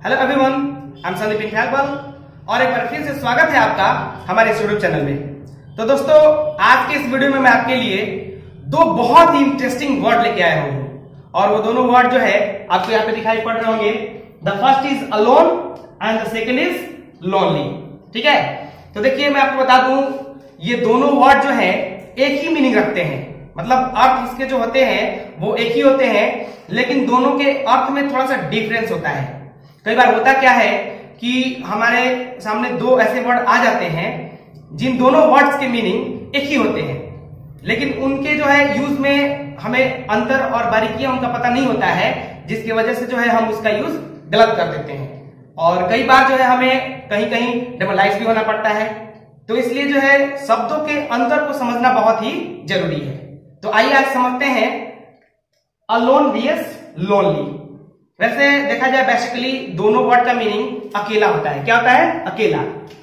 Hello everyone, I am Sandeep Khailbal और एक बार फिर से स्वागत है आपका हमारे इस यूट्यूब चैनल में। तो दोस्तों, आज के इस वीडियो में मैं आपके लिए दो बहुत ही इंटरेस्टिंग वर्ड लेके आया हूं और वो दोनों वर्ड जो है आपको यहाँ पे दिखाई पड़ रहे होंगे। The first is alone and the second is lonely. ठीक है, तो देखिए मैं आपको बता दूं, ये दोनों वर्ड जो है एक ही मीनिंग रखते हैं, मतलब अर्थ इसके जो होते हैं वो एक ही होते हैं, लेकिन दोनों के अर्थ में थोड़ा सा डिफरेंस होता है। कई बार होता क्या है कि हमारे सामने दो ऐसे वर्ड आ जाते हैं जिन दोनों वर्ड्स के मीनिंग एक ही होते हैं, लेकिन उनके जो है यूज में हमें अंतर और बारीकियां उनका पता नहीं होता है, जिसकी वजह से जो है हम उसका यूज गलत कर देते हैं और कई बार जो है हमें कहीं कहीं डबलाइज भी होना पड़ता है। तो इसलिए जो है शब्दों के अंतर को समझना बहुत ही जरूरी है। तो आइए आज समझते हैं अलोन vs लोनली। वैसे देखा जाए बेसिकली दोनों वर्ड का मीनिंग अकेला होता है। क्या होता है? अकेला।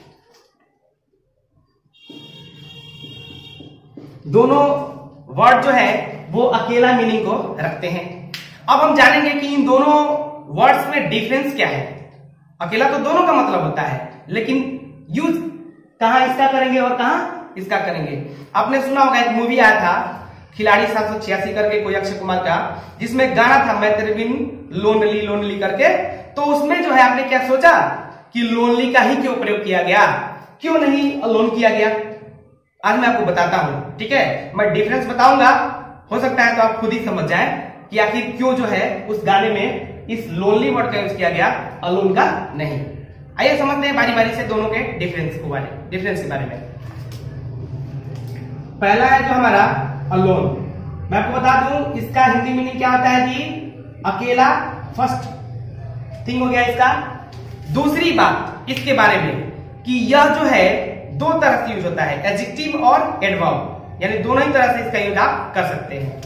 दोनों वर्ड जो है वो अकेला मीनिंग को रखते हैं। अब हम जानेंगे कि इन दोनों वर्ड्स में डिफरेंस क्या है। अकेला तो दोनों का मतलब होता है, लेकिन यूज कहां इसका करेंगे और कहां इसका करेंगे। आपने सुना होगा एक मूवी आया था खिलाड़ी 786 करके, कोई अक्षय कुमार का, जिसमें गाना था मैं तेरे बिन लोनली लोनली करके। तो उसमें जो है आपने क्या सोचा कि लोनली का ही क्यों प्रयोग किया गया, क्यों नहीं अलोन किया गया। आज मैं आपको बताता हूं। ठीक है, मैं डिफरेंस बताऊंगा, हो सकता है तो आप खुद ही समझ जाएं कि आखिर क्यों जो है उस गाने में इस लोनली वर्ड का यूज किया गया, अलोन का नहीं। आइए समझते हैं बारी बारी से दोनों के डिफरेंस के बारे में। पहला है जो हमारा अलोन। मैं आपको बता दूं इसका हिंदी मीनिंग क्या होता है जी, अकेला। फर्स्ट थिंग हो गया इसका। दूसरी बात इसके बारे में कि यह जो है दो तरह से यूज होता है, एडजेक्टिव और एडवर्ब, यानी दोनों ही तरह से इसका यूज आप कर सकते हैं,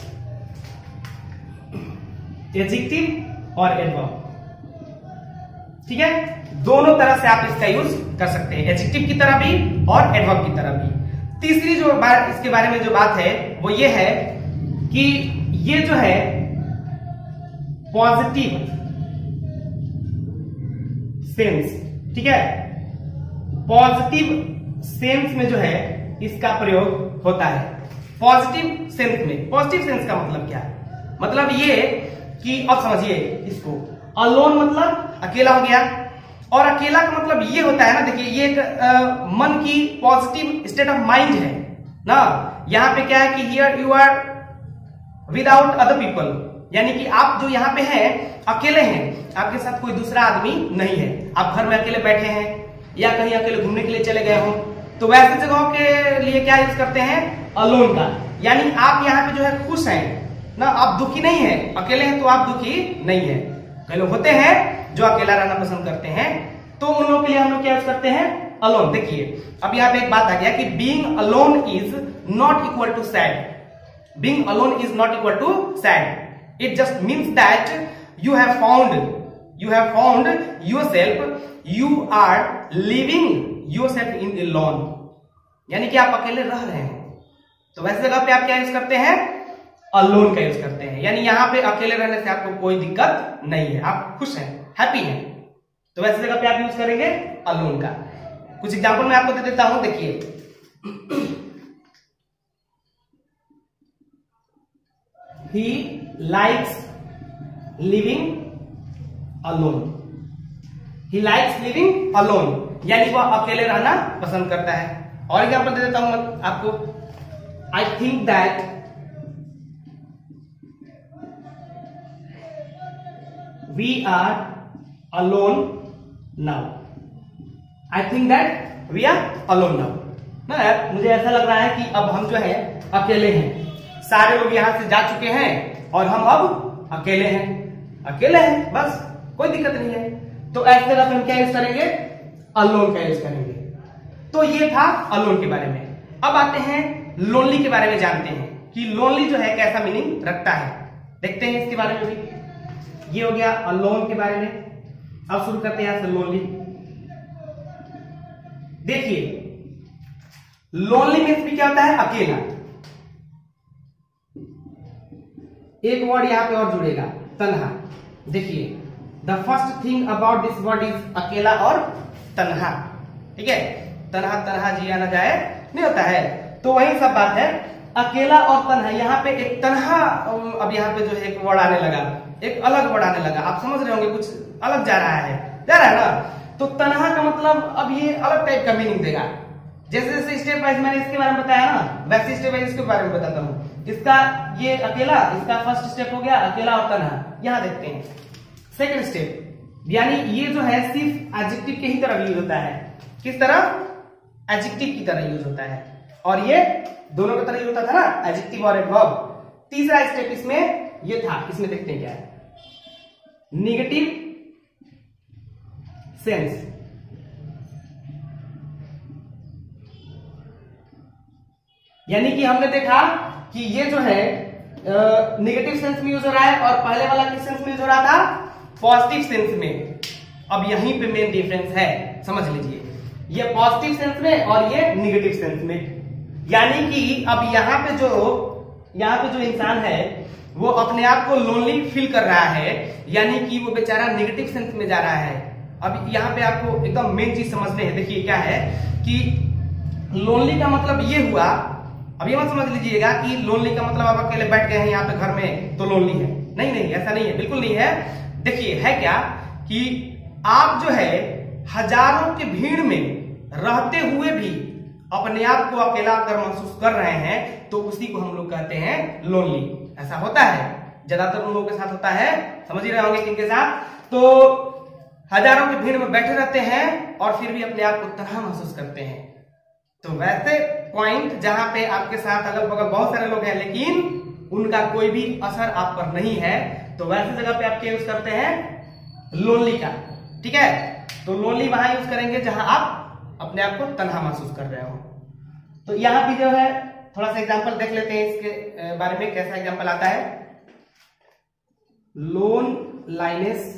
एडजेक्टिव और एडवर्ब। ठीक है, दोनों तरह से आप इसका यूज कर सकते हैं, एडजेक्टिव की तरह भी और एडवर्ब की तरह भी। तीसरी जो बात इसके बारे में जो बात है वो ये है कि ये जो है पॉजिटिव सेंस, ठीक है, पॉजिटिव सेंस में जो है इसका प्रयोग होता है। पॉजिटिव सेंस में, पॉजिटिव सेंस का मतलब क्या है? मतलब ये कि अब समझिए इसको, अलोन मतलब अकेला हो गया, और अकेला का मतलब ये होता है ना, देखिए ये एक मन की पॉजिटिव स्टेट ऑफ माइंड है ना। यहां पे क्या है कि here you are without other people, यानी कि आप जो यहाँ पे हैं अकेले हैं, आपके साथ कोई दूसरा आदमी नहीं है, आप घर में अकेले बैठे हैं या कहीं अकेले घूमने के लिए चले गए हो, तो वैसे जगहों के लिए क्या यूज करते हैं, अलोन का। यानी आप यहाँ पे जो है खुश हैं ना, आप दुखी नहीं है, अकेले हैं तो आप दुखी नहीं है। कई लोग होते हैं जो अकेला रहना पसंद करते हैं, तो उन लोगों के लिए हम लोग क्या यूज करते हैं, अलोन। देखिए अब यहाँ पे एक बात आ गया कि being alone is not equal to sad. Being alone is not equal to sad. It just means that you have found yourself, you are living yourself in alone, यानी कि आप अकेले रह रहे हैं। तो वैसे जगह पे आप क्या यूज करते हैं, अलोन का यूज करते हैं, यानी यहाँ पे अकेले रहने से आपको कोई दिक्कत नहीं है, आप खुश हैं, हैप्पी हैं, तो वैसे जगह पे आप यूज करेंगे अलोन का। कुछ एग्जांपल मैं आपको दे देता हूं, देखिए he likes living alone, he likes living alone, यानी वह अकेले रहना पसंद करता है। और एग्जांपल दे देता हूं मैं आपको, I think that we are alone now, I think that we are alone now। ना यार, मुझे ऐसा लग रहा है कि अब हम जो है अकेले हैं, सारे लोग यहां से जा चुके हैं और हम अब अकेले हैं, बस कोई दिक्कत नहीं है। तो ऐसी जगह पे हम क्या यूज करेंगे, अलोन का यूज करेंगे। तो ये था अलोन के बारे में। अब आते हैं लोनली के बारे में, जानते हैं कि लोनली जो है कैसा मीनिंग रखता है। देखते हैं इसके बारे में भी। ये हो गया अलोन के बारे में। अब शुरू करते हैं यहां से लोनली। देखिए लोनली मीन्स भी क्या होता है, अकेला। एक वर्ड यहां पे और जुड़ेगा, तन्हा। देखिए the first thing about this word is अकेला और तन्हा। ठीक है, तन्हा तन्हा जिया न जाए नहीं होता है, तो वही सब बात है। अकेला और तन्हा, यहाँ पे एक तन्हा, अब यहाँ पे जो है एक वर्ड आने लगा, एक अलग वर्ड आने लगा। आप समझ रहे होंगे कुछ अलग जा रहा है ना। तो तन्हा का मतलब अब ये अलग टाइप का मीनिंग देगा। जैसे जैसे स्टेप वाइज मैंने इसके बारे में बताया ना, वैसे स्टेप वाइज इसके बारे में बताता हूँ। इसका ये अकेला, इसका फर्स्ट स्टेप हो गया अकेला और तन्हा। यहाँ देखते हैं सेकंड स्टेप, यानी ये जो है सिर्फ एडजेक्टिव के ही तरह यूज होता है। किस तरह? एडजेक्टिव की तरह यूज होता है, और ये दोनों की तरह यूज होता था ना, एडजेक्टिव और एडवर्ब। तीसरा स्टेप इसमें ये था, इसमें देखते हैं क्या है, नेगेटिव सेंस। यानी कि हमने देखा कि ये जो है नेगेटिव सेंस में यूज हो रहा है, और पहले वाला किस सेंस में यूज हो रहा था? पॉजिटिव सेंस में। अब यहीं पे मेन डिफरेंस है, समझ लीजिए, ये पॉजिटिव सेंस में और ये नेगेटिव सेंस में। यानी कि अब यहाँ पे जो इंसान है वो अपने आप को लोनली फील कर रहा है, यानी कि वो बेचारा नेगेटिव सेंस में जा रहा है। अब यहाँ पे आपको एकदम मेन चीज समझने है। देखिए क्या है कि लोनली का मतलब ये हुआ, अब ये मत समझ लीजिएगा कि लोनली का मतलब आप अकेले बैठ गए हैं यहाँ पे घर में तो लोनली है। नहीं नहीं, ऐसा नहीं है, बिल्कुल नहीं है। देखिए है क्या कि आप जो है हजारों की भीड़ में रहते हुए भी अपने आप को अकेला अगर महसूस कर रहे हैं, तो उसी को हम लोग कहते हैं लोनली। ऐसा होता है, ज्यादातर उन लोगों के साथ होता है, समझ ही रहे होंगे किनके साथ। तो हजारों की भीड़ में बैठे रहते हैं और फिर भी अपने आप को तन्हा महसूस करते हैं। तो वैसे पॉइंट जहां पे आपके साथ अगल बगल बहुत सारे लोग हैं लेकिन उनका कोई भी असर आप पर नहीं है, तो वैसे जगह पे आप क्या यूज करते हैं? लोनली का। ठीक है, तो लोनली वहां यूज करेंगे जहां आप अपने आप को तन्हा महसूस कर रहे हो। तो यहाँ भी जो है थोड़ा सा एग्जांपल देख लेते हैं इसके बारे में, कैसा एग्जांपल आता है। Loneliness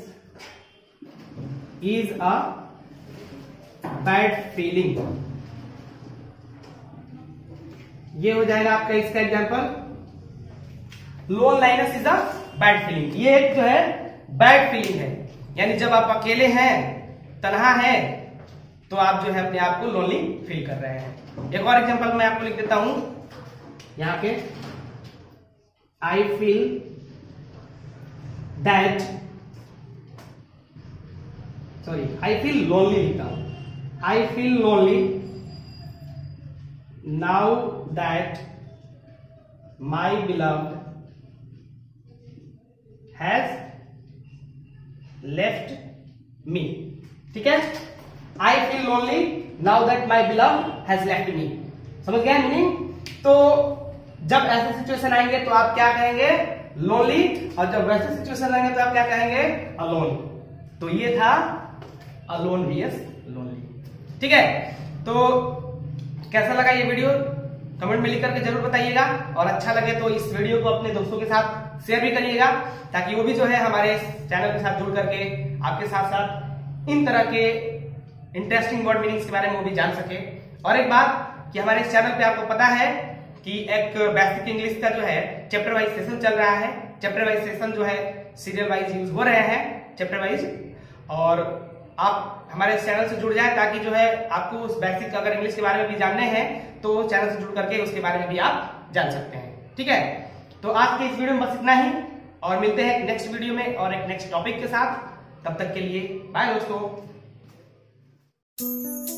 is a bad feeling, ये हो जाएगा आपका इसका example. Loneliness is a bad feeling, ये एक जो है बैड फीलिंग है, यानी जब आप अकेले हैं, तन्हा है, तो आप जो है अपने आप को लोनली फील कर रहे हैं। एक और एग्जांपल मैं आपको लिख देता हूं यहां पे, I feel that, sorry I feel lonely लिखता हूं, I feel lonely now that my beloved has left me. ठीक है, I feel lonely now that my beloved has left me. समझ गए मीनिंग? तो जब ऐसे सिचुएशन आएंगे तो आप क्या कहेंगे? लोनली, और जब वैसे सिचुएशन आएंगे तो आप क्या कहेंगे? अलोन। तो ये था अलोन vs लोनली। ठीक है, तो कैसा लगा ये वीडियो कमेंट में लिख करके जरूर बताइएगा, और अच्छा लगे तो इस वीडियो को अपने दोस्तों के साथ शेयर भी करिएगा, ताकि वो भी जो है हमारे चैनल के साथ जुड़ करके आपके साथ साथ इन तरह के इंटरेस्टिंग वर्ड मीनिंग्स के बारे में वो भी जान सके। और एक बात कि हमारे इस चैनल पे आपको पता है कि एक बेसिक इंग्लिश का जो है चैप्टर वाइज सेशन चल रहा है। चैप्टर वाइज सेशन जो है सीरियल वाइज यूज हो रहे हैं, चैप्टर वाइज, और आप हमारे इस चैनल से जुड़ जाए ताकि जो है आपको उस बेसिक अगर इंग्लिश के बारे में भी जानने हैं तो चैनल से जुड़ करके उसके बारे में भी आप जान सकते हैं। ठीक है, तो आज के इस वीडियो में बस इतना ही, और मिलते हैं नेक्स्ट वीडियो में और एक नेक्स्ट टॉपिक के साथ। तब तक के लिए बाय दोस्तों।